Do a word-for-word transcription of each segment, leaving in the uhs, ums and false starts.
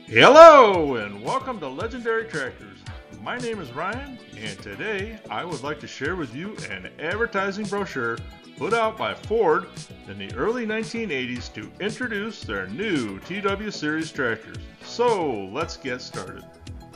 Hello and welcome to Legendary Tractors. My name is Ryan and today I would like to share with you an advertising brochure put out by Ford in the early nineteen eighties to introduce their new T W series tractors. So let's get started.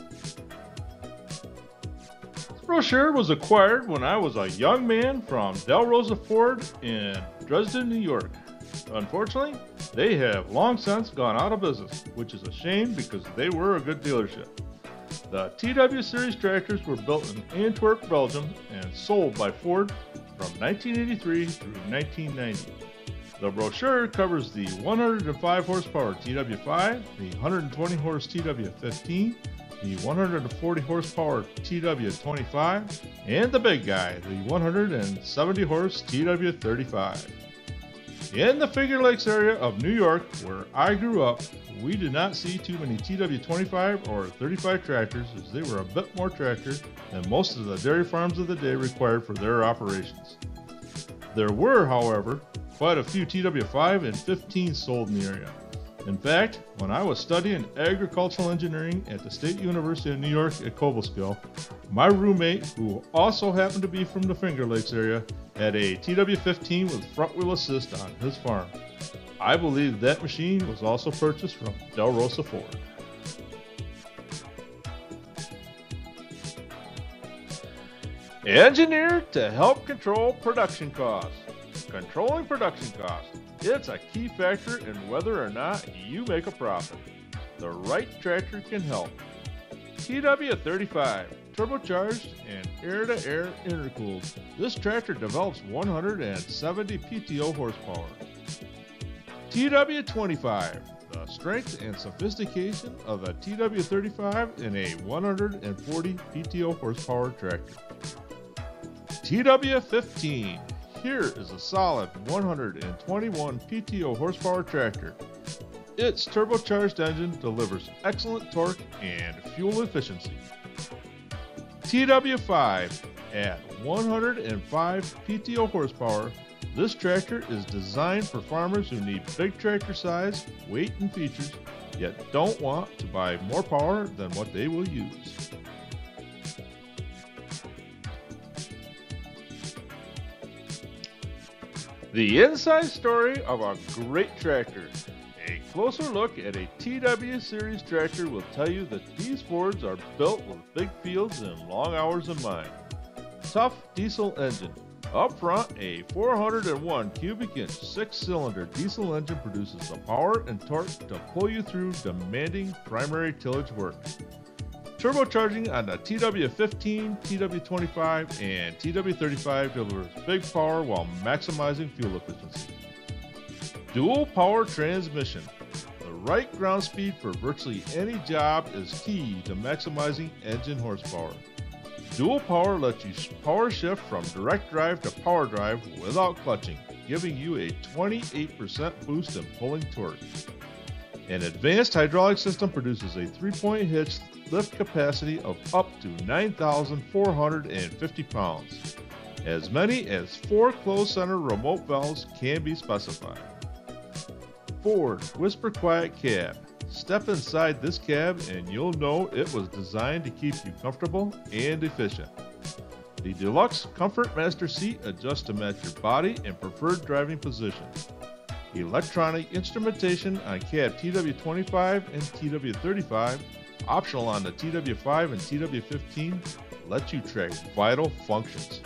This brochure was acquired when I was a young man from Del Rosa Ford in Dresden, New York. Unfortunately, they have long since gone out of business, which is a shame because they were a good dealership. The T W series tractors were built in Antwerp, Belgium and sold by Ford from nineteen eighty-three through nineteen ninety. The brochure covers the one hundred five horsepower T W five, the one hundred twenty horse T W fifteen, the one hundred forty horsepower T W twenty-five, and the big guy, the one hundred seventy horse T W thirty-five. In the Finger Lakes area of New York, where I grew up, we did not see too many T W twenty-five or thirty-five tractors, as they were a bit more tractor than most of the dairy farms of the day required for their operations. There were, however, quite a few T W five and fifteen sold in the area. In fact, when I was studying agricultural engineering at the State University of New York at Cobleskill, my roommate, who also happened to be from the Finger Lakes area, had a T W fifteen with front wheel assist on his farm. I believe that machine was also purchased from Del Rosa Ford. Engineered to help control production costs. Controlling production costs. It's a key factor in whether or not you make a profit. The right tractor can help. T W thirty-five, turbocharged and air-to-air intercooled. This tractor develops one hundred seventy P T O horsepower. T W twenty-five, the strength and sophistication of a T W thirty-five in a one hundred forty P T O horsepower tractor. T W fifteen, here is a solid one hundred twenty-one P T O horsepower tractor. Its turbocharged engine delivers excellent torque and fuel efficiency. T W five, at one hundred five P T O horsepower, this tractor is designed for farmers who need big tractor size, weight and features, yet don't want to buy more power than what they will use. The inside story of a great tractor. A closer look at a T W series tractor will tell you that these Fords are built with big fields and long hours in mind. Tough diesel engine. Up front, a four hundred one cubic inch six-cylinder diesel engine produces the power and torque to pull you through demanding primary tillage work. Turbocharging on the T W fifteen, T W twenty-five, and T W thirty-five delivers big power while maximizing fuel efficiency. Dual power transmission. The right ground speed for virtually any job is key to maximizing engine horsepower. Dual power lets you power shift from direct drive to power drive without clutching, giving you a twenty-eight percent boost in pulling torque. An advanced hydraulic system produces a three-point hitch lift capacity of up to nine thousand four hundred fifty pounds. As many as four closed center remote valves can be specified. Ford Whisper Quiet Cab. Step inside this cab and you'll know it was designed to keep you comfortable and efficient. The Deluxe Comfort Master seat adjusts to match your body and preferred driving position. Electronic instrumentation on cab T W twenty-five and T W thirty-five, optional on the T W five and T W fifteen, lets you track vital functions.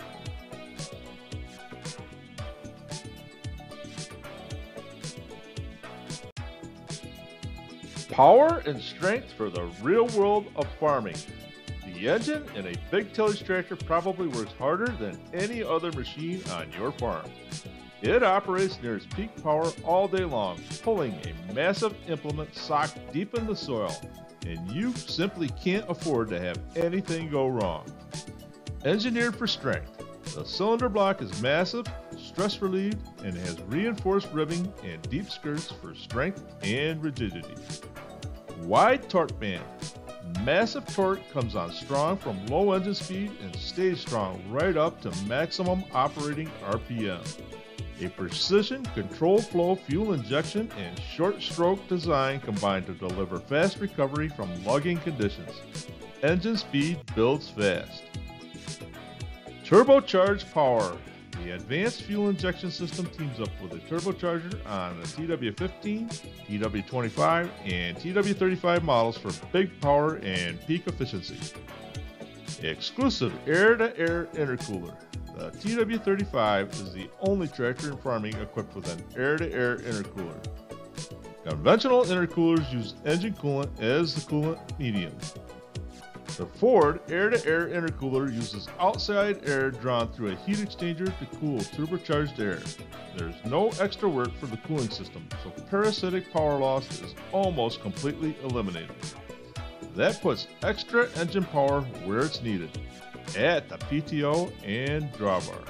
Power and strength for the real world of farming. The engine in a big tillage tractor probably works harder than any other machine on your farm. It operates near its peak power all day long, pulling a massive implement socked deep in the soil, and you simply can't afford to have anything go wrong. Engineered for strength, the cylinder block is massive, stress relieved, and has reinforced ribbing and deep skirts for strength and rigidity. Wide torque band. Massive torque comes on strong from low engine speed and stays strong right up to maximum operating R P M. A precision, controlled flow fuel injection and short stroke design combine to deliver fast recovery from lugging conditions. Engine speed builds fast. Turbocharged power. The advanced fuel injection system teams up with a turbocharger on the T W fifteen, T W twenty-five, and T W thirty-five models for big power and peak efficiency. Exclusive air-to-air intercooler. The T W thirty-five is the only tractor in farming equipped with an air-to-air intercooler. Conventional intercoolers use engine coolant as the coolant medium. The Ford air-to-air intercooler uses outside air drawn through a heat exchanger to cool turbocharged air. There's no extra work for the cooling system, so parasitic power loss is almost completely eliminated. That puts extra engine power where it's needed, at the P T O and drawbar.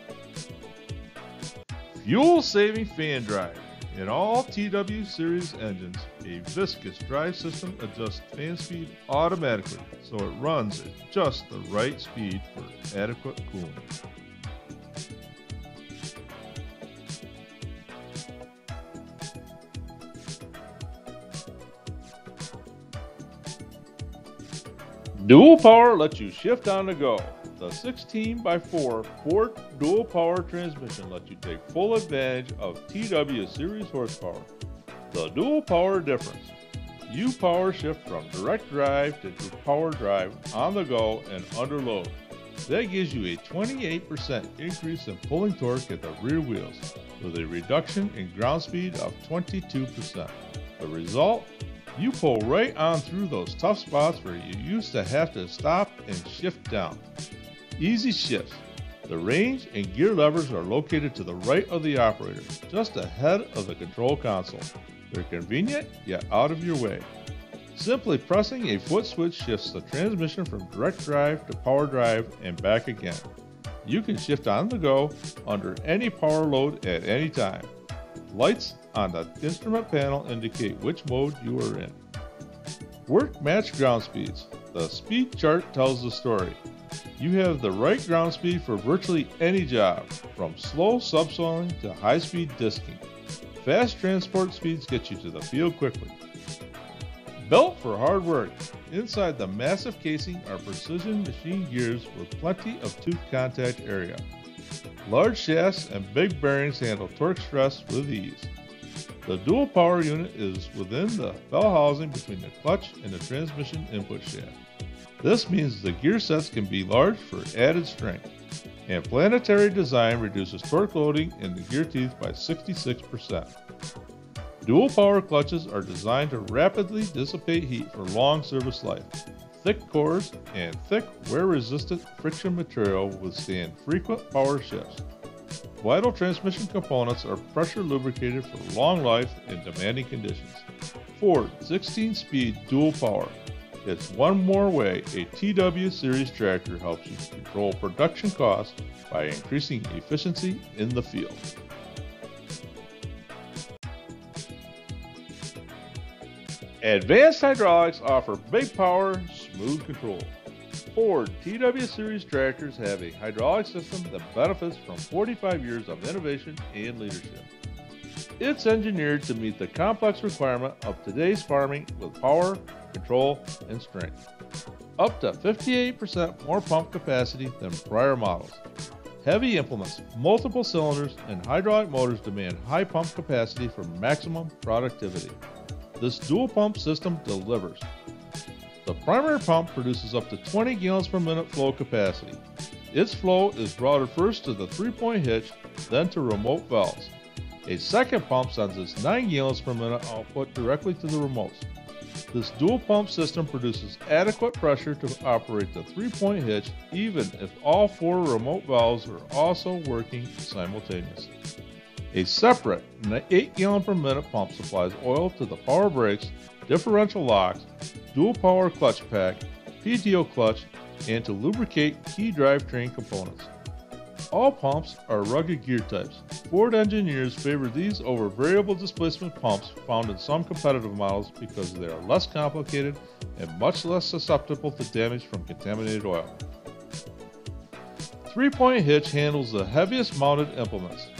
Fuel-saving fan drive. In all T W series engines, a viscous drive system adjusts fan speed automatically so it runs at just the right speed for adequate cooling. Dual power lets you shift on the go. The sixteen by four Ford dual power transmission lets you take full advantage of T W series horsepower. The dual power difference. You power shift from direct drive to power drive on the go and under load. That gives you a twenty-eight percent increase in pulling torque at the rear wheels with a reduction in ground speed of twenty-two percent. The result? You pull right on through those tough spots where you used to have to stop and shift down. Easy shifts. The range and gear levers are located to the right of the operator, just ahead of the control console. They're convenient, yet out of your way. Simply pressing a foot switch shifts the transmission from direct drive to power drive and back again. You can shift on the go under any power load at any time. Lights on the instrument panel indicate which mode you are in. Work match ground speeds. The speed chart tells the story. You have the right ground speed for virtually any job, from slow subsoiling to high-speed disking. Fast transport speeds get you to the field quickly. Built for hard work. Inside the massive casing are precision machine gears with plenty of tooth contact area. Large shafts and big bearings handle torque stress with ease. The dual power unit is within the bell housing between the clutch and the transmission input shaft. This means the gear sets can be large for added strength, and planetary design reduces torque loading in the gear teeth by sixty-six percent. Dual power clutches are designed to rapidly dissipate heat for long service life. Thick cores and thick wear-resistant friction material withstand frequent power shifts. Vital transmission components are pressure lubricated for long life in demanding conditions. Ford sixteen speed dual power. It's one more way a T W series tractor helps you control production costs by increasing efficiency in the field. Advanced hydraulics offer big power, smooth control. Ford T W series tractors have a hydraulic system that benefits from forty-five years of innovation and leadership. It's engineered to meet the complex requirement of today's farming with power, control, and strength. Up to fifty-eight percent more pump capacity than prior models. Heavy implements, multiple cylinders, and hydraulic motors demand high pump capacity for maximum productivity. This dual pump system delivers. The primary pump produces up to twenty gallons per minute flow capacity. Its flow is routed first to the three-point hitch, then to remote valves. A second pump sends its nine gallons per minute output directly to the remotes. This dual pump system produces adequate pressure to operate the three-point hitch even if all four remote valves are also working simultaneously. A separate eight gallon per minute pump supplies oil to the power brakes, differential locks, dual power clutch pack, P T O clutch, and to lubricate key drivetrain components. All pumps are rugged gear types. Ford engineers favor these over variable displacement pumps found in some competitive models because they are less complicated and much less susceptible to damage from contaminated oil. Three-point hitch handles the heaviest mounted implements.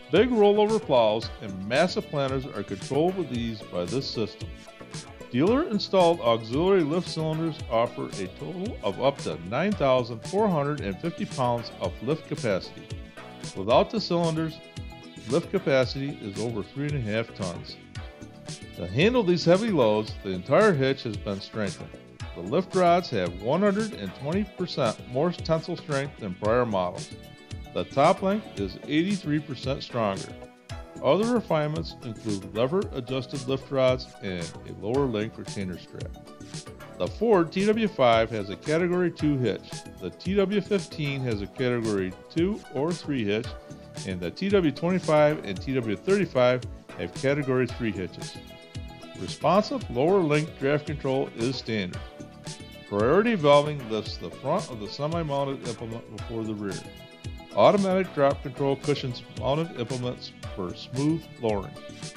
Big rollover plows and massive planters are controlled with ease by this system. Dealer-installed auxiliary lift cylinders offer a total of up to nine thousand four hundred fifty pounds of lift capacity. Without the cylinders, lift capacity is over three and a half tons. To handle these heavy loads, the entire hitch has been strengthened. The lift rods have one hundred twenty percent more tensile strength than prior models. The top link is eighty-three percent stronger. Other refinements include lever-adjusted lift rods and a lower length retainer strap. The Ford T W five has a Category two hitch, the T W fifteen has a Category two or three hitch, and the T W twenty-five and T W thirty-five have Category three hitches. Responsive lower link draft control is standard. Priority valving lifts the front of the semi-mounted implement before the rear. Automatic drop control cushions mounted implements for smooth lowering.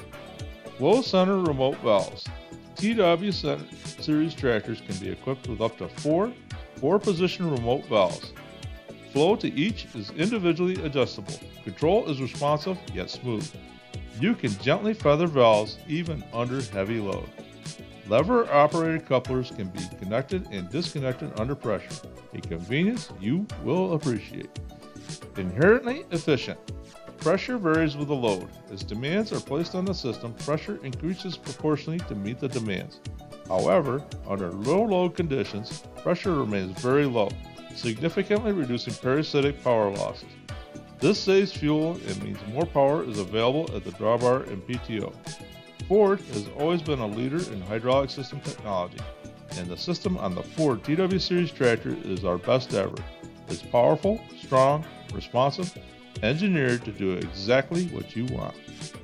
Flow center remote valves. T W series tractors can be equipped with up to four four-position remote valves. Flow to each is individually adjustable. Control is responsive yet smooth. You can gently feather valves even under heavy load. Lever-operated couplers can be connected and disconnected under pressure, a convenience you will appreciate. Inherently efficient. Pressure varies with the load. As demands are placed on the system, pressure increases proportionally to meet the demands. However, under low load conditions, pressure remains very low, significantly reducing parasitic power losses. This saves fuel and means more power is available at the drawbar and P T O. Ford has always been a leader in hydraulic system technology, and the system on the Ford T W series tractor is our best ever. It's powerful, strong, responsive, engineered to do exactly what you want.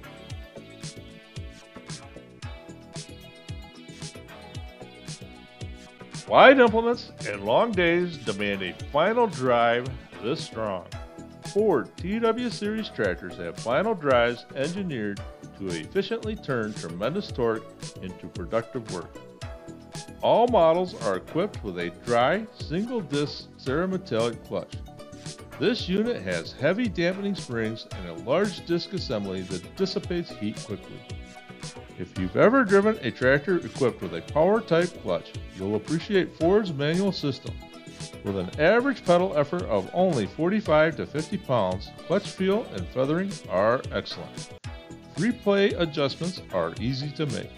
Wide implements and long days demand a final drive this strong. Ford T W series tractors have final drives engineered to efficiently turn tremendous torque into productive work. All models are equipped with a dry, single-disc cerametallic clutch. This unit has heavy dampening springs and a large disc assembly that dissipates heat quickly. If you've ever driven a tractor equipped with a power-type clutch, you'll appreciate Ford's manual system. With an average pedal effort of only forty-five to fifty pounds, clutch feel and feathering are excellent. Free play adjustments are easy to make.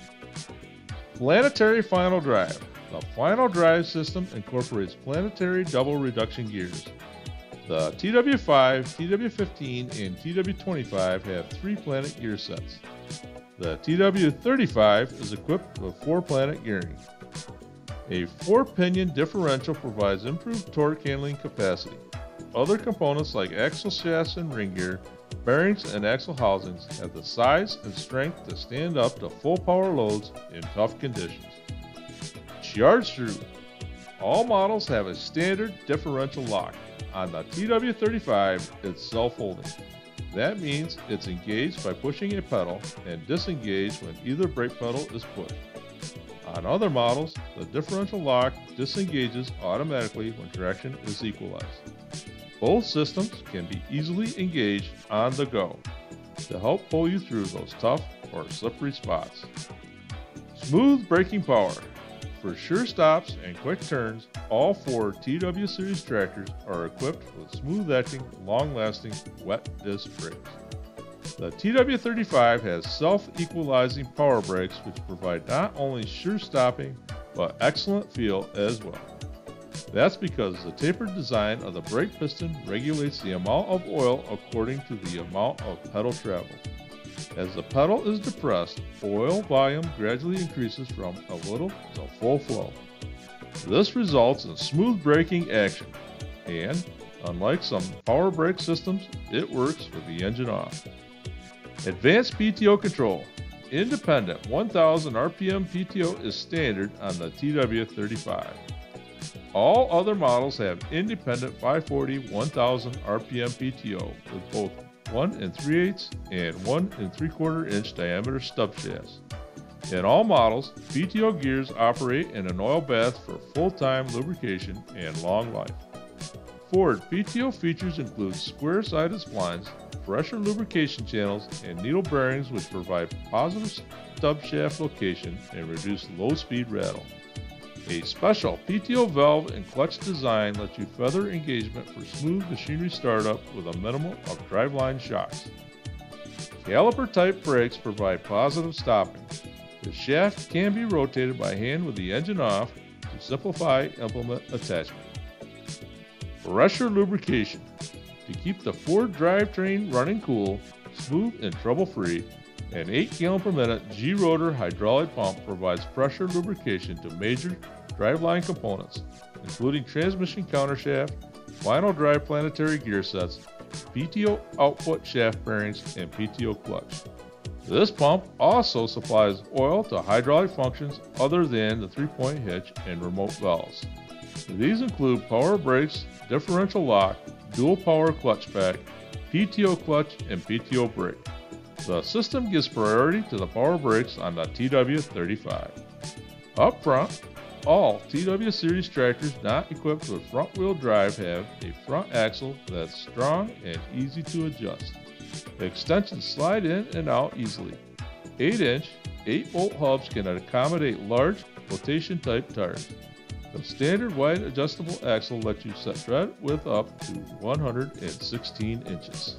Planetary final drive. The final drive system incorporates planetary double reduction gears. The T W five, T W fifteen, and T W twenty-five have three planet gear sets. The T W thirty-five is equipped with four planet gearing. A four-pinion differential provides improved torque handling capacity. Other components like axle shafts and ring gear, bearings, and axle housings have the size and strength to stand up to full power loads in tough conditions. Charge through. All models have a standard differential lock. On the T W thirty-five, it's self-holding. That means it's engaged by pushing a pedal and disengaged when either brake pedal is pushed. On other models, the differential lock disengages automatically when traction is equalized. Both systems can be easily engaged on the go to help pull you through those tough or slippery spots. Smooth braking power. For sure stops and quick turns, all four T W series tractors are equipped with smooth-acting, long-lasting wet disc brakes. The T W thirty-five has self-equalizing power brakes which provide not only sure stopping, but excellent feel as well. That's because the tapered design of the brake piston regulates the amount of oil according to the amount of pedal travel. As the pedal is depressed, oil volume gradually increases from a little to full flow. This results in smooth braking action, and unlike some power brake systems, it works with the engine off. Advanced P T O control. Independent one thousand R P M P T O is standard on the T W thirty-five. All other models have independent five forty one thousand R P M P T O with both one and three eighths and one and three quarter inch diameter stub shafts. In all models, P T O gears operate in an oil bath for full-time lubrication and long life. Ford P T O features include square-sided splines, pressure lubrication channels, and needle bearings which provide positive stub shaft location and reduce low-speed rattle. A special P T O valve and clutch design lets you feather engagement for smooth machinery startup with a minimum of driveline shocks. Caliper-type brakes provide positive stopping. The shaft can be rotated by hand with the engine off to simplify implement attachment. Brochure lubrication. To keep the Ford drivetrain running cool, smooth, and trouble-free, an eight gallon per minute G-rotor hydraulic pump provides pressure lubrication to major driveline components, including transmission countershaft, final drive planetary gear sets, P T O output shaft bearings, and P T O clutch. This pump also supplies oil to hydraulic functions other than the three-point hitch and remote valves. These include power brakes, differential lock, dual power clutch pack, P T O clutch, and P T O brake. The system gives priority to the power brakes on the T W thirty-five. Up front, all T W series tractors not equipped with front-wheel drive have a front axle that's strong and easy to adjust. Extensions slide in and out easily. eight inch, eight bolt hubs can accommodate large flotation-type tires. The standard wide adjustable axle lets you set tread width up to one hundred sixteen inches.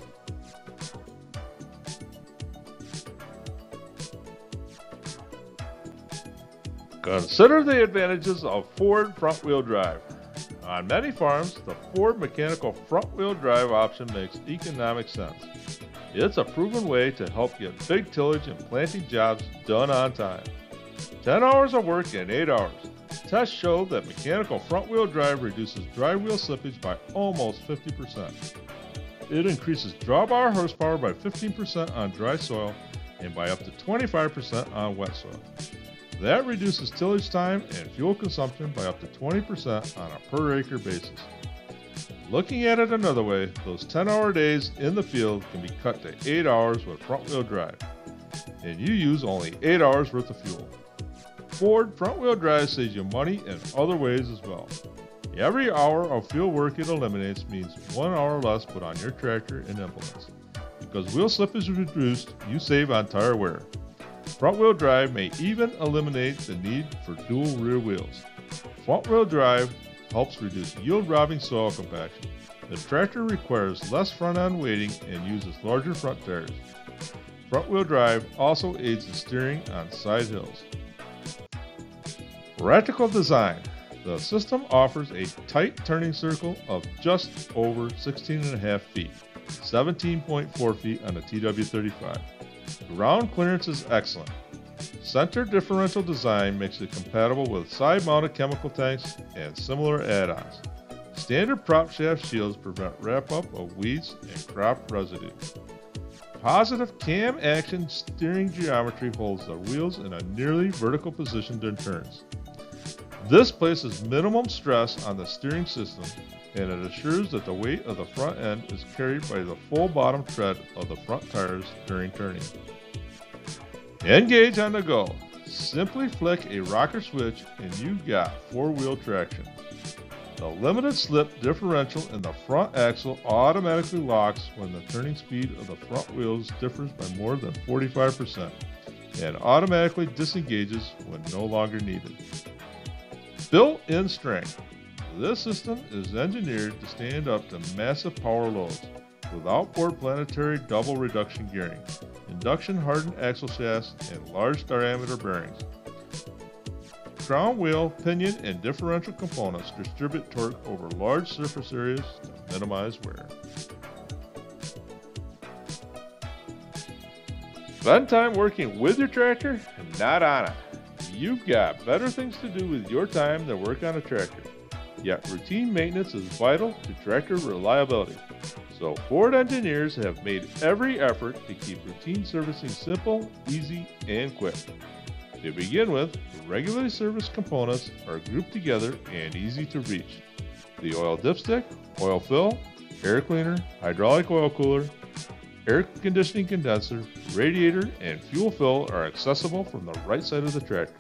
Consider the advantages of Ford front-wheel drive. On many farms, the Ford mechanical front-wheel drive option makes economic sense. It's a proven way to help get big tillage and planting jobs done on time. ten hours of work in eight hours. Tests show that mechanical front-wheel drive reduces drive wheel slippage by almost fifty percent. It increases drawbar horsepower by fifteen percent on dry soil and by up to twenty-five percent on wet soil. That reduces tillage time and fuel consumption by up to twenty percent on a per acre basis. Looking at it another way, those ten hour days in the field can be cut to eight hours with front-wheel drive, and you use only eight hours worth of fuel. Ford front-wheel drive saves you money in other ways as well. Every hour of field work it eliminates means one hour less put on your tractor and implements. Because wheel slip is reduced, you save on tire wear. Front-wheel drive may even eliminate the need for dual rear wheels. Front-wheel drive helps reduce yield-robbing soil compaction. The tractor requires less front-end weighting and uses larger front tires. Front-wheel drive also aids in steering on side hills. Practical design. The system offers a tight turning circle of just over sixteen and a half feet, seventeen point four feet on the T W thirty-five. Ground clearance is excellent. Center differential design makes it compatible with side-mounted chemical tanks and similar add-ons. Standard prop shaft shields prevent wrap-up of weeds and crop residue. Positive cam action steering geometry holds the wheels in a nearly vertical position during turns. This places minimum stress on the steering system, and it assures that the weight of the front end is carried by the full bottom tread of the front tires during turning. Engage on the go. Simply flick a rocker switch and you've got four-wheel traction. The limited slip differential in the front axle automatically locks when the turning speed of the front wheels differs by more than forty-five percent and automatically disengages when no longer needed. Built-in strength. This system is engineered to stand up to massive power loads with outboard planetary double reduction gearing, induction hardened axle shafts, and large diameter bearings. Crown wheel, pinion, and differential components distribute torque over large surface areas to minimize wear. Spend time working with your tractor, not on it. You've got better things to do with your time than work on a tractor. Yet routine maintenance is vital to tractor reliability. So Ford engineers have made every effort to keep routine servicing simple, easy, and quick. To begin with, regularly serviced components are grouped together and easy to reach. The oil dipstick, oil fill, air cleaner, hydraulic oil cooler, air conditioning condenser, radiator, and fuel fill are accessible from the right side of the tractor.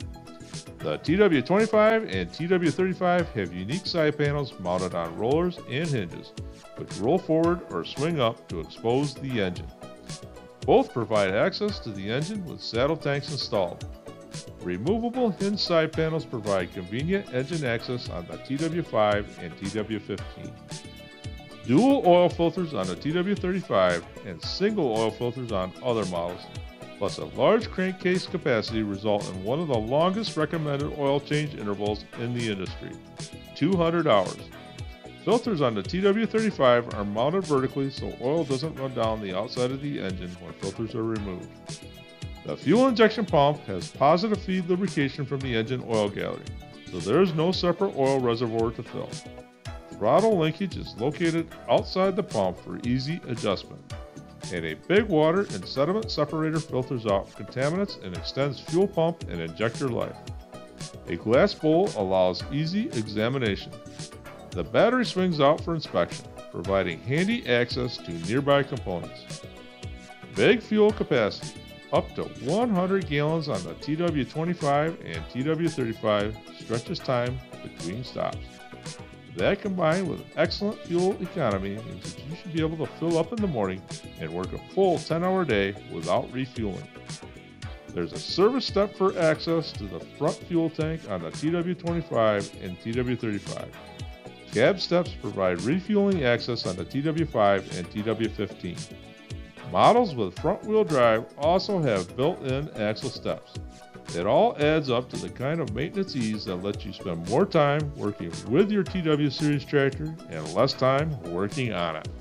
The T W twenty-five and T W thirty-five have unique side panels mounted on rollers and hinges, which roll forward or swing up to expose the engine. Both provide access to the engine with saddle tanks installed. Removable hinge side panels provide convenient engine access on the T W five and T W fifteen. Dual oil filters on the T W thirty-five and single oil filters on other models, plus a large crankcase capacity result in one of the longest recommended oil change intervals in the industry, two hundred hours. Filters on the T W thirty-five are mounted vertically so oil doesn't run down the outside of the engine when filters are removed. The fuel injection pump has positive feed lubrication from the engine oil gallery, so there is no separate oil reservoir to fill. Throttle linkage is located outside the pump for easy adjustment, and a big water and sediment separator filters out contaminants and extends fuel pump and injector life. A glass bowl allows easy examination. The battery swings out for inspection, providing handy access to nearby components. Big fuel capacity, up to one hundred gallons on the T W twenty-five and T W thirty-five stretches time between stops. That combined with excellent fuel economy means that you should be able to fill up in the morning and work a full ten hour day without refueling. There's a service step for access to the front fuel tank on the T W twenty-five and T W thirty-five. Cab steps provide refueling access on the T W five and T W fifteen. Models with front-wheel drive also have built-in axle steps. It all adds up to the kind of maintenance ease that lets you spend more time working with your T W Series tractor and less time working on it.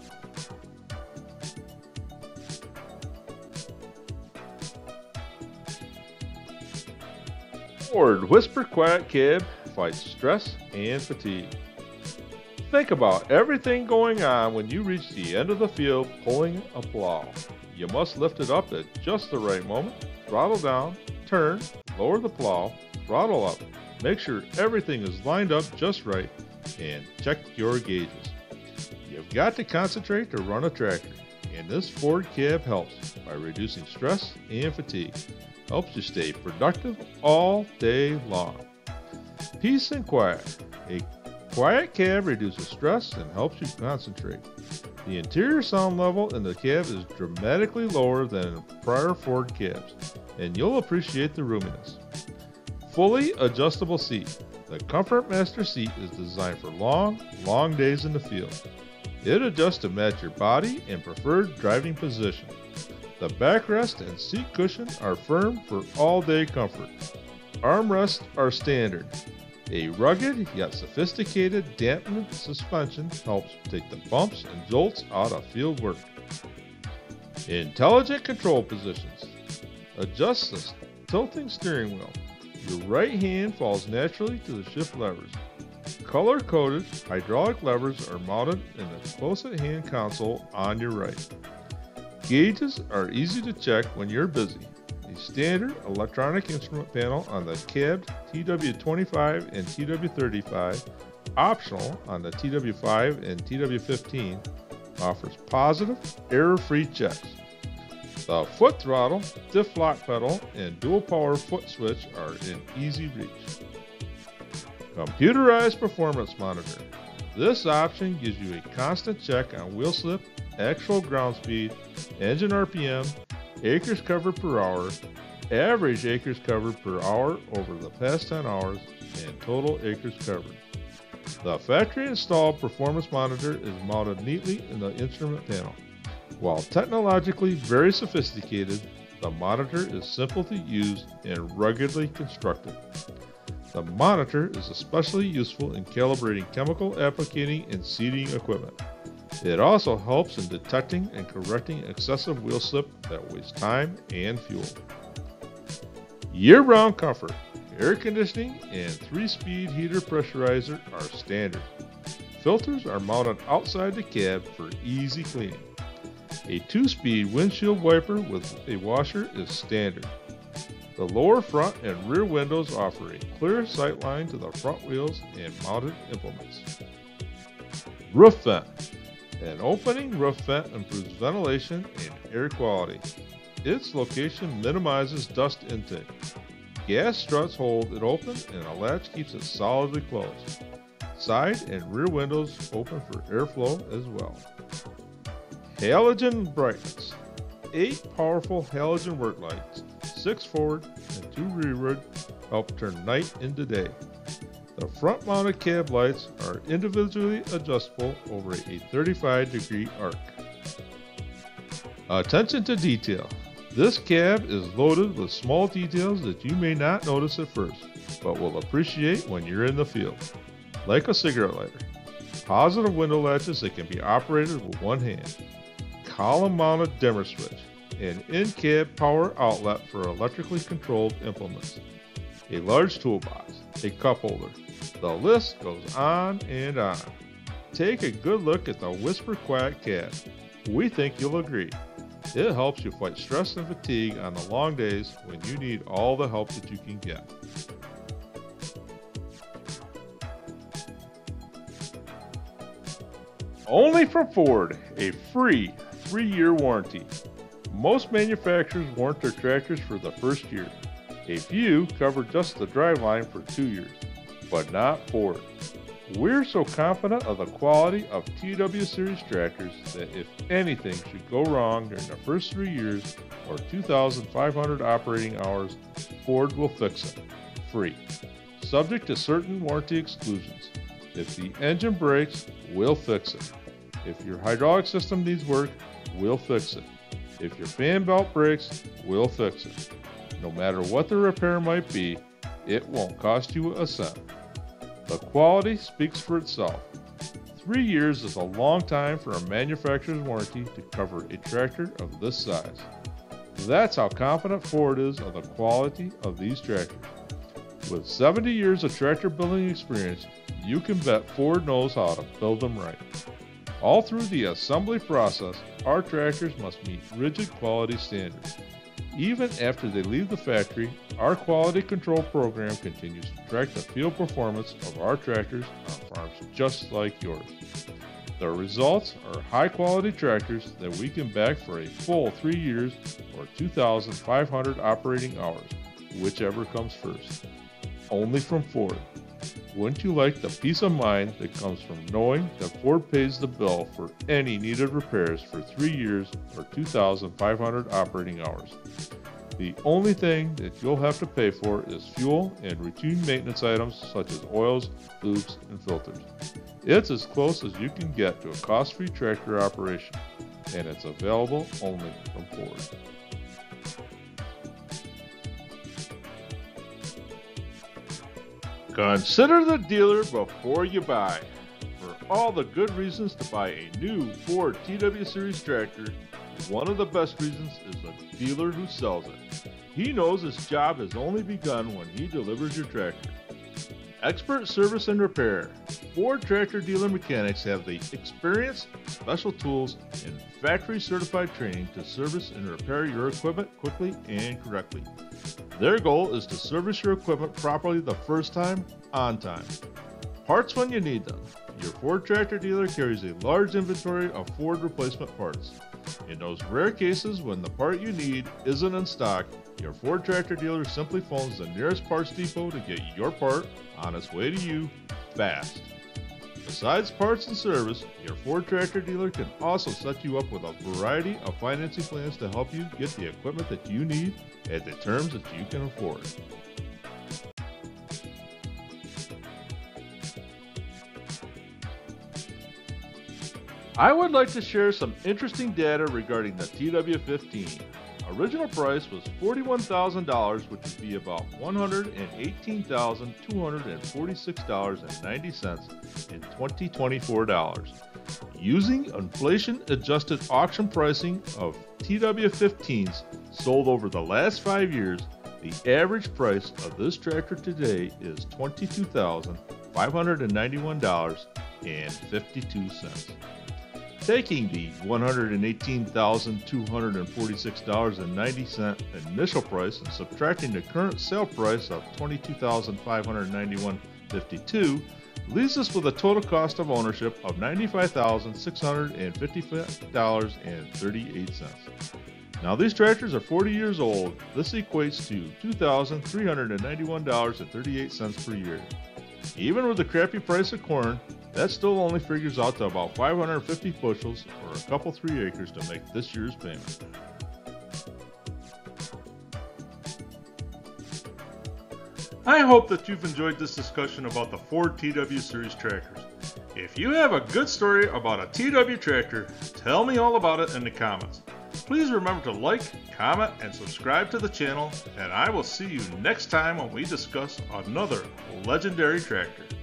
Ford Whisper Quiet Cab fights stress and fatigue. Think about everything going on when you reach the end of the field pulling a plow. You must lift it up at just the right moment, throttle down, turn, lower the plow, throttle up, make sure everything is lined up just right, and check your gauges. You've got to concentrate to run a tractor, and this Ford cab helps by reducing stress and fatigue. Helps you stay productive all day long. Peace and quiet. A quiet cab reduces stress and helps you concentrate. The interior sound level in the cab is dramatically lower than in prior Ford cabs, and you'll appreciate the roominess. Fully adjustable seat. The Comfort Master seat is designed for long, long days in the field. It adjusts to match your body and preferred driving position. The backrest and seat cushion are firm for all-day comfort. Armrests are standard. A rugged yet sophisticated dampened suspension helps take the bumps and jolts out of field work. Intelligent control positions. Adjust the tilting steering wheel. Your right hand falls naturally to the shift levers. Color-coded hydraulic levers are mounted in the close-at-hand console on your right. Gauges are easy to check when you're busy. A standard electronic instrument panel on the cabbed T W twenty-five and T W thirty-five, optional on the T W five and T W fifteen, offers positive, error-free checks. The foot throttle, diff lock pedal, and dual power foot switch are in easy reach. Computerized performance monitor. This option gives you a constant check on wheel slip, actual ground speed, engine R P M, acres covered per hour, average acres covered per hour over the past ten hours, and total acres covered. The factory installed performance monitor is mounted neatly in the instrument panel. While technologically very sophisticated, the monitor is simple to use and ruggedly constructed. The monitor is especially useful in calibrating chemical applicating and seeding equipment. It also helps in detecting and correcting excessive wheel slip that wastes time and fuel. Year-round comfort, air conditioning, and three-speed heater pressurizer are standard. Filters are mounted outside the cab for easy cleaning. A two-speed windshield wiper with a washer is standard. The lower front and rear windows offer a clear sight line to the front wheels and mounted implements. Roof vent. An opening roof vent improves ventilation and air quality. Its location minimizes dust intake. Gas struts hold it open and a latch keeps it solidly closed. Side and rear windows open for airflow as well. Halogen brightness. Eight powerful halogen work lights, six forward and two rearward, help turn night into day. The front-mounted cab lights are individually adjustable over a thirty-five degree arc. Attention to detail. This cab is loaded with small details that you may not notice at first, but will appreciate when you're in the field. Like a cigarette lighter. Positive window latches that can be operated with one hand. Column-mounted dimmer switch. An in-cab power outlet for electrically controlled implements. A large toolbox. A cup holder. The list goes on and on. Take a good look at the Whisper Quiet cab. We think you'll agree. It helps you fight stress and fatigue on the long days when you need all the help that you can get. Only from Ford, a free three-year warranty. Most manufacturers warrant their tractors for the first year. A few cover just the driveline for two years, but not Ford. We're so confident of the quality of T W Series tractors that if anything should go wrong during the first three years or two thousand five hundred operating hours, Ford will fix it, free. Subject to certain warranty exclusions. If the engine breaks, we'll fix it. If your hydraulic system needs work, we'll fix it. If your fan belt breaks, we'll fix it. No matter what the repair might be, it won't cost you a cent. The quality speaks for itself. Three years is a long time for a manufacturer's warranty to cover a tractor of this size. That's how confident Ford is of the quality of these tractors. With seventy years of tractor building experience, you can bet Ford knows how to build them right. All through the assembly process, our tractors must meet rigid quality standards. Even after they leave the factory, our quality control program continues to track the field performance of our tractors on farms just like yours. The results are high-quality tractors that we can back for a full three years or two thousand five hundred operating hours, whichever comes first. Only from Ford. Wouldn't you like the peace of mind that comes from knowing that Ford pays the bill for any needed repairs for three years or two thousand five hundred operating hours? The only thing that you'll have to pay for is fuel and routine maintenance items such as oils, lubes, and filters. It's as close as you can get to a cost-free tractor operation, and it's available only from Ford. Consider the dealer before you buy. For all the good reasons to buy a new Ford T W Series tractor, one of the best reasons is the dealer who sells it. He knows his job has only begun when he delivers your tractor. Expert service and repair. Ford tractor dealer mechanics have the experience, special tools, and factory-certified training to service and repair your equipment quickly and correctly. Their goal is to service your equipment properly the first time, on time. Parts when you need them. Your Ford tractor dealer carries a large inventory of Ford replacement parts. In those rare cases when the part you need isn't in stock, your Ford tractor dealer simply phones the nearest parts depot to get your part on its way to you fast. Besides parts and service, your Ford tractor dealer can also set you up with a variety of financing plans to help you get the equipment that you need at the terms that you can afford. I would like to share some interesting data regarding the T W fifteen. Original price was forty-one thousand dollars, which would be about one hundred eighteen thousand two hundred forty-six dollars and ninety cents in twenty twenty-four dollars. Using inflation-adjusted auction pricing of T W fifteens sold over the last five years, the average price of this tractor today is twenty-two thousand five hundred ninety-one dollars and fifty-two cents. Taking the one hundred eighteen thousand two hundred forty-six dollars and ninety cents initial price and subtracting the current sale price of twenty-two thousand five hundred ninety-one dollars and fifty-two cents leaves us with a total cost of ownership of ninety-five thousand six hundred fifty-five dollars and thirty-eight cents. Now these tractors are forty years old. This equates to two thousand three hundred ninety-one dollars and thirty-eight cents per year. Even with the crappy price of corn, that still only figures out to about five hundred fifty bushels or a couple three acres to make this year's payment. I hope that you've enjoyed this discussion about the Ford T W Series tractors. If you have a good story about a T W tractor, tell me all about it in the comments. Please remember to like, comment, and subscribe to the channel, and I will see you next time when we discuss another legendary tractor.